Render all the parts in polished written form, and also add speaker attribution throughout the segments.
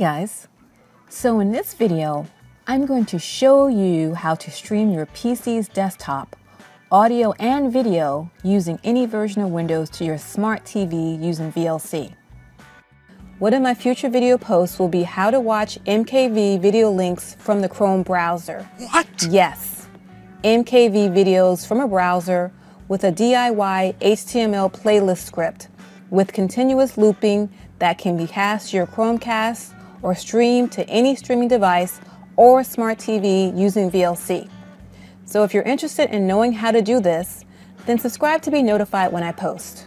Speaker 1: guys, so in this video I'm going to show you how to stream your PC's desktop audio and video using any version of Windows to your smart TV using VLC. One of my future video posts will be how to watch MKV video links from the Chrome browser.
Speaker 2: What?
Speaker 1: Yes, MKV videos from a browser with a DIY HTML playlist script with continuous looping that can be cast to your Chromecast or streamed to any streaming device or smart TV using VLC. So if you're interested in knowing how to do this, then subscribe to be notified when I post.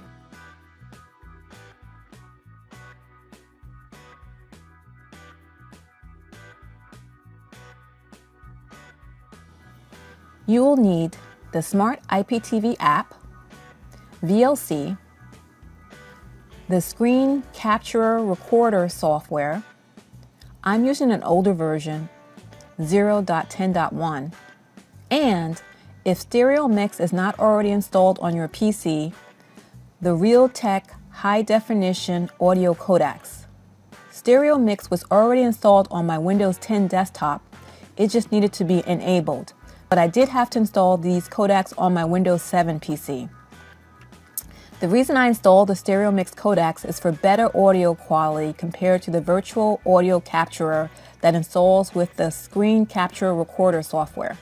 Speaker 1: You will need the Smart IPTV app, VLC, the Screen Capturer Recorder software. I'm using an older version, 0.10.1, and if Stereo Mix is not already installed on your PC, the Realtek High Definition Audio Codecs. Stereo Mix was already installed on my Windows 10 desktop, it just needed to be enabled. But I did have to install these codecs on my Windows 7 PC. The reason I installed the Stereo Mix codecs is for better audio quality compared to the virtual audio capturer that installs with the Screen Capture Recorder software.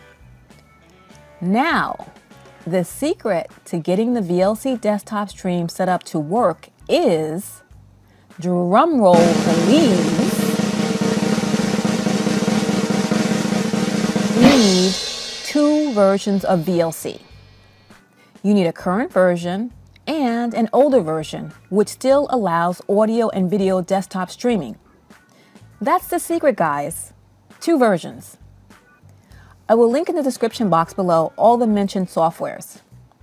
Speaker 1: Now, the secret to getting the VLC desktop stream set up to work is, drumroll please, you need two versions of VLC. You need a current version and an older version, which still allows audio and video desktop streaming. That's the secret, guys. Two versions. I will link in the description box below all the mentioned softwares.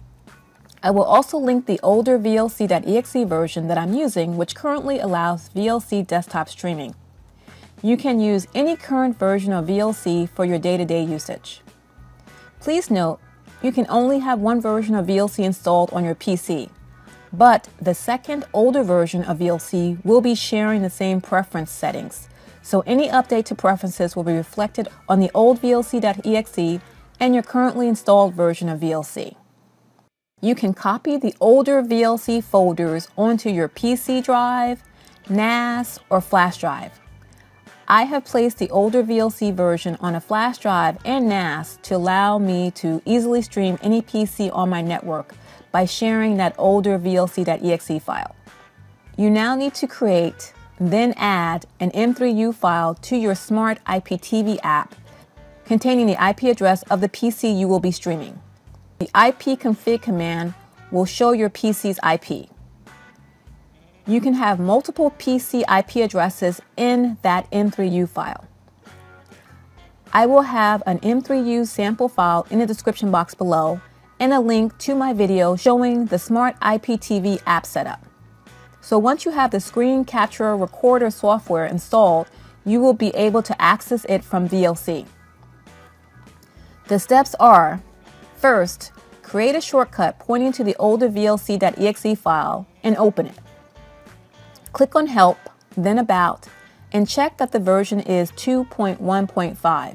Speaker 1: I will also link the older VLC.exe version that I'm using, which currently allows VLC desktop streaming. You can use any current version of VLC for your day-to-day usage. Please note, you can only have one version of VLC installed on your PC, but the second, older version of VLC will be sharing the same preference settings, so any update to preferences will be reflected on the old VLC.exe and your currently installed version of VLC. You can copy the older VLC folders onto your PC drive, NAS, or flash drive. I have placed the older VLC version on a flash drive and NAS to allow me to easily stream any PC on my network by sharing that older VLC.exe file. You now need to create, then add an M3U file to your Smart IPTV app containing the IP address of the PC you will be streaming. The ipconfig command will show your PC's IP. You can have multiple PC IP addresses in that M3U file. I will have an M3U sample file in the description box below and a link to my video showing the Smart IPTV app setup. So once you have the Screen Capture Recorder software installed, you will be able to access it from VLC. The steps are, first, create a shortcut pointing to the older VLC.exe file and open it. Click on Help, then About, and check that the version is 2.1.5.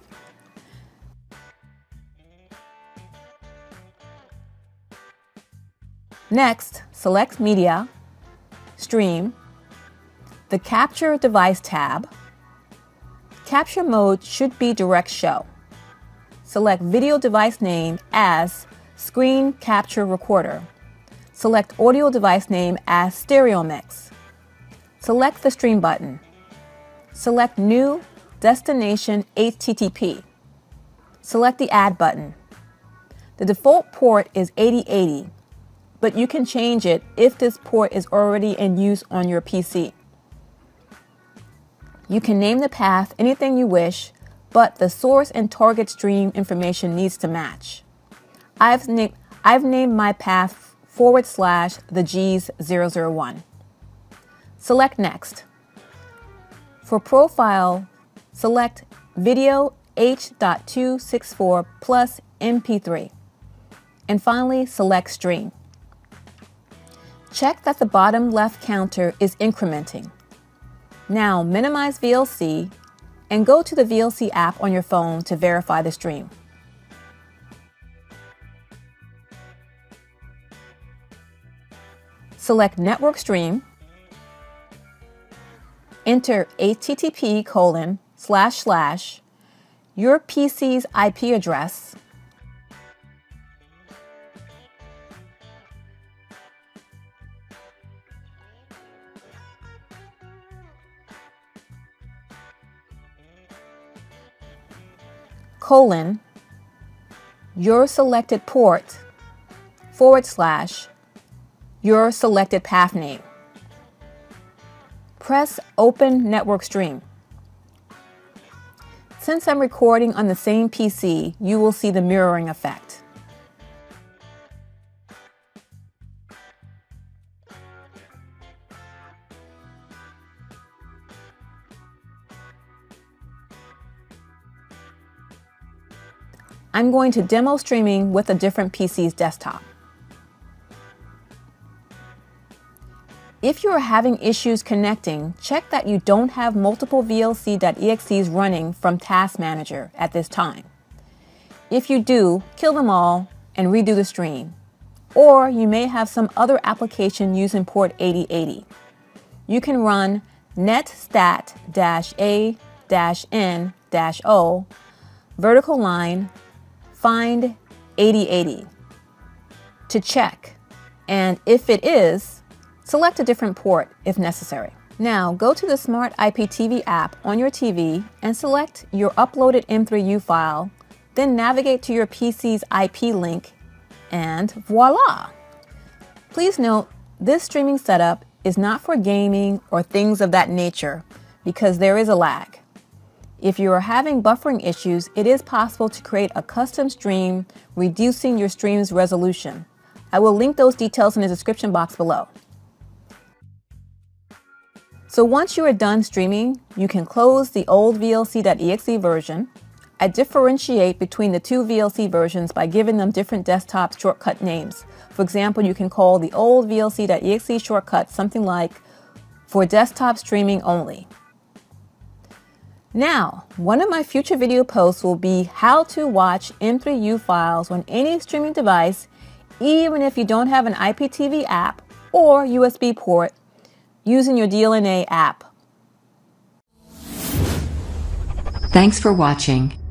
Speaker 1: Next, select Media, Stream, the Capture Device tab. Capture mode should be Direct Show. Select Video Device Name as Screen Capture Recorder. Select Audio Device Name as Stereo Mix. Select the Stream button. Select New Destination HTTP. Select the Add button. The default port is 8080, but you can change it if this port is already in use on your PC. You can name the path anything you wish, but the source and target stream information needs to match. I've named my path /the G's 001. Select Next. For Profile, select Video H.264 plus MP3. And finally, select Stream. Check that the bottom left counter is incrementing. Now minimize VLC and go to the VLC app on your phone to verify the stream. Select Network Stream, enter http:// your PC's IP address, your selected port / your selected path name. Press Open Network Stream. Since I'm recording on the same PC, you will see the mirroring effect. I'm going to demo streaming with a different PC's desktop. If you are having issues connecting, check that you don't have multiple VLC.exes running from Task Manager at this time. If you do, kill them all and redo the stream. Or you may have some other application using port 8080. You can run netstat-a-n-o vertical line find 8080 to check, and if it is, select a different port if necessary. Now go to the Smart IPTV app on your TV and select your uploaded M3U file, then navigate to your PC's IP link, and voila! Please note, this streaming setup is not for gaming or things of that nature because there is a lag. If you are having buffering issues, it is possible to create a custom stream, reducing your stream's resolution. I will link those details in the description box below. So once you are done streaming, you can close the old VLC.exe version. I differentiate between the two VLC versions by giving them different desktop shortcut names. For example, you can call the old VLC.exe shortcut something like "for desktop streaming only." Now, one of my future video posts will be how to watch M3U files on any streaming device, even if you don't have an IPTV app or USB port, using your DLNA app.
Speaker 2: Thanks for watching.